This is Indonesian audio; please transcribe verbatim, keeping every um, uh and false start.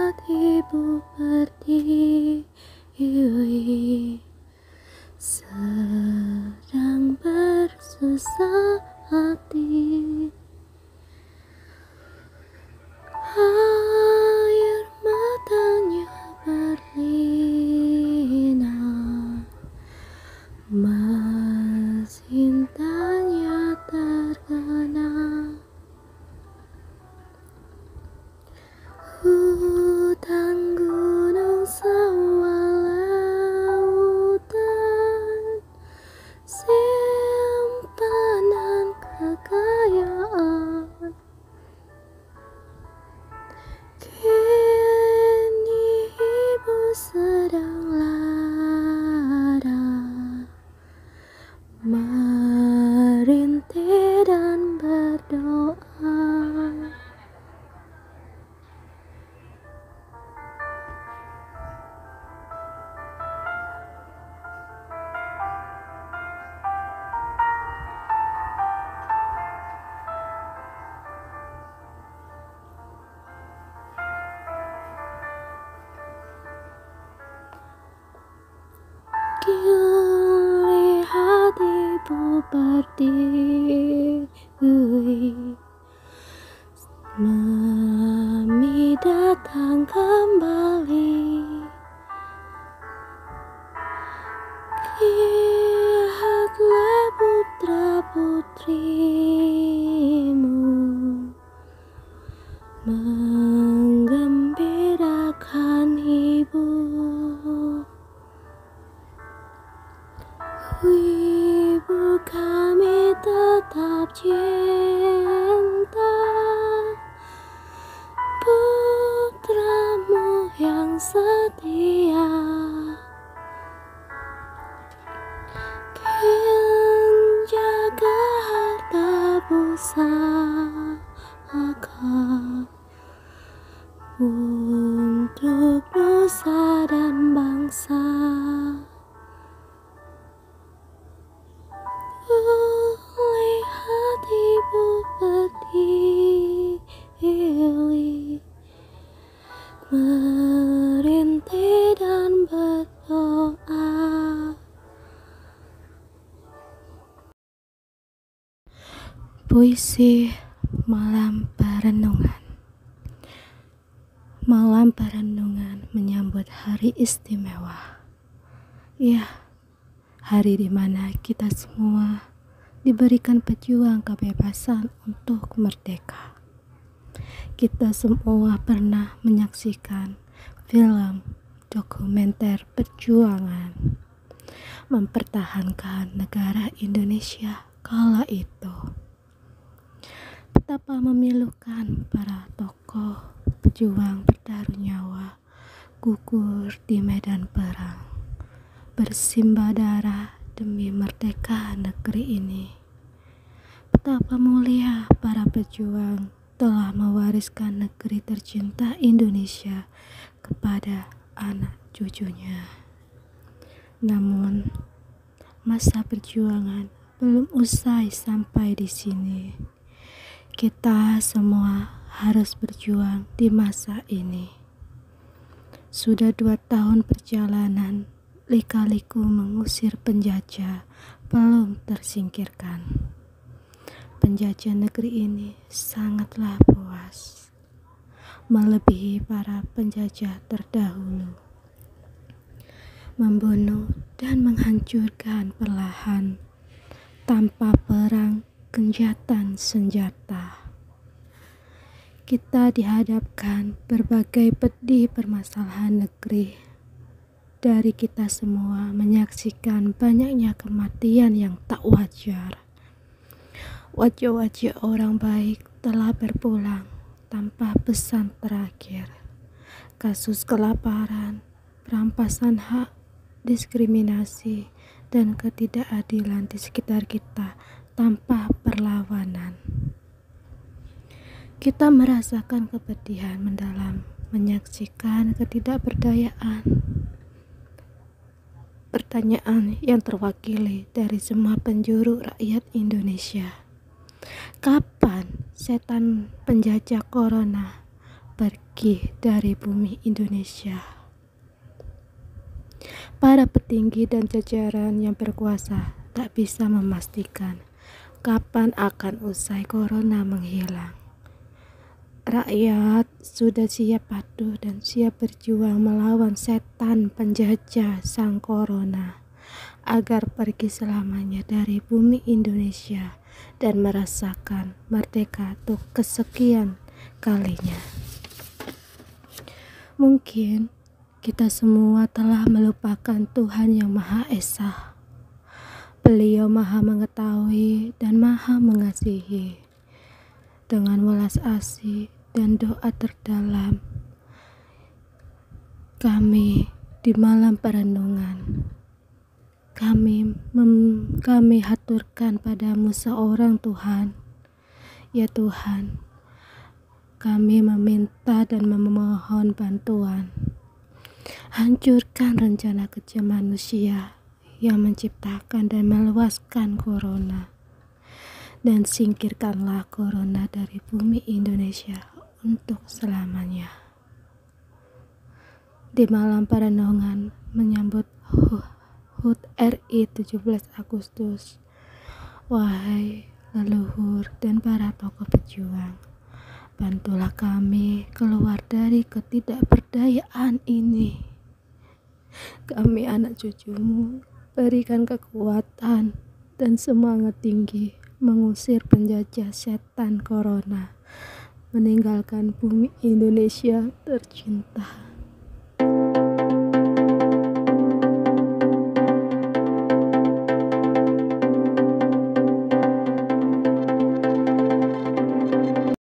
hatimu berdiri, sedang bersusah hati. Air matanya berlinang, cintanya tergenang. Hutan, gunung, sawah, lautan, simpanan kekayaan. Kini ibu sedang lara, merintih dan berdoa. Kini hatimu berdiri, Mami datang kembali. Lihatlah putra putrimu menggembirakan ibu. Ibu kami tetap cinta putramu yang setia. Jaga harta pusaka untuk nusa dan bangsa. Oleh hatimu berdiri, merintih dan berdoa. Puisi Malam Perenungan. Malam perenungan menyambut hari istimewa. Ya, hari di mana kita semua diberikan pejuang kebebasan untuk merdeka. Kita semua pernah menyaksikan film dokumenter perjuangan mempertahankan negara Indonesia kala itu. Betapa memilukan para tokoh pejuang bertaruh nyawa, gugur di medan perang, bersimbah darah demi merdeka negeri ini. Betapa mulia para pejuang telah mewariskan negeri tercinta Indonesia kepada anak cucunya. Namun, masa perjuangan belum usai sampai di sini. Kita semua harus berjuang di masa ini. Sudah dua tahun perjalanan, lika-liku mengusir penjajah belum tersingkirkan. Penjajah negeri ini sangatlah puas, melebihi para penjajah terdahulu, membunuh dan menghancurkan perlahan tanpa perang genjatan senjata. Kita dihadapkan berbagai pedih permasalahan negeri. Dari kita semua menyaksikan banyaknya kematian yang tak wajar. Wajah-wajah orang baik telah berpulang tanpa pesan terakhir. Kasus kelaparan, perampasan hak, diskriminasi, dan ketidakadilan di sekitar kita tanpa perlawanan. Kita merasakan kepedihan mendalam menyaksikan ketidakberdayaan. Pertanyaan yang terwakili dari semua penjuru rakyat Indonesia. Kapan setan penjajah corona ber- pergi dari bumi Indonesia. Para petinggi dan jajaran yang berkuasa tak bisa memastikan kapan akan usai corona menghilang. Rakyat sudah siap patuh dan siap berjuang melawan setan penjajah sang corona agar pergi selamanya dari bumi Indonesia dan merasakan merdeka untuk kesekian kalinya. Mungkin kita semua telah melupakan Tuhan yang Maha Esa. Beliau Maha mengetahui dan Maha mengasihi. Dengan welas asih dan doa terdalam, kami di malam perenungan, kami mem, kami haturkan padamu seorang Tuhan. Ya Tuhan, kami meminta dan memohon bantuan. Hancurkan rencana kejam manusia yang menciptakan dan meluaskan corona. Dan singkirkanlah corona dari bumi Indonesia untuk selamanya. Di malam perenungan menyambut H U T R I tujuh belas Agustus, wahai leluhur dan para tokoh pejuang, bantulah kami keluar dari ketidakberdayaan ini. Kami anak cucumu, berikan kekuatan dan semangat tinggi mengusir penjajah setan corona, meninggalkan bumi Indonesia tercinta.